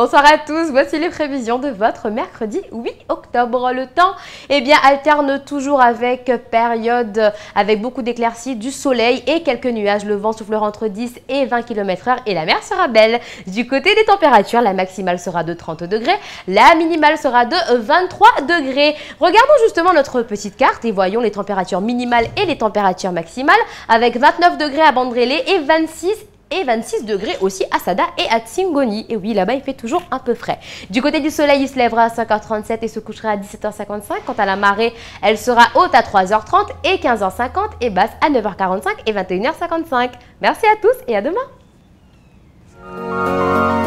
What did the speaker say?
Bonsoir à tous, voici les prévisions de votre mercredi 8 octobre. Le temps alterne toujours avec période avec beaucoup d'éclaircies, du soleil et quelques nuages. Le vent soufflera entre 10 et 20 km/h et la mer sera belle. Du côté des températures, la maximale sera de 30 degrés, la minimale sera de 23 degrés. Regardons justement notre petite carte et voyons les températures minimales et les températures maximales avec 29 degrés à Bandrélé et 26 degrés aussi à Sada et à Tsingoni. Et oui, là-bas, il fait toujours un peu frais. Du côté du soleil, il se lèvera à 5h37 et se couchera à 17h55. Quant à la marée, elle sera haute à 3h30 et 15h50 et basse à 9h45 et 21h55. Merci à tous et à demain.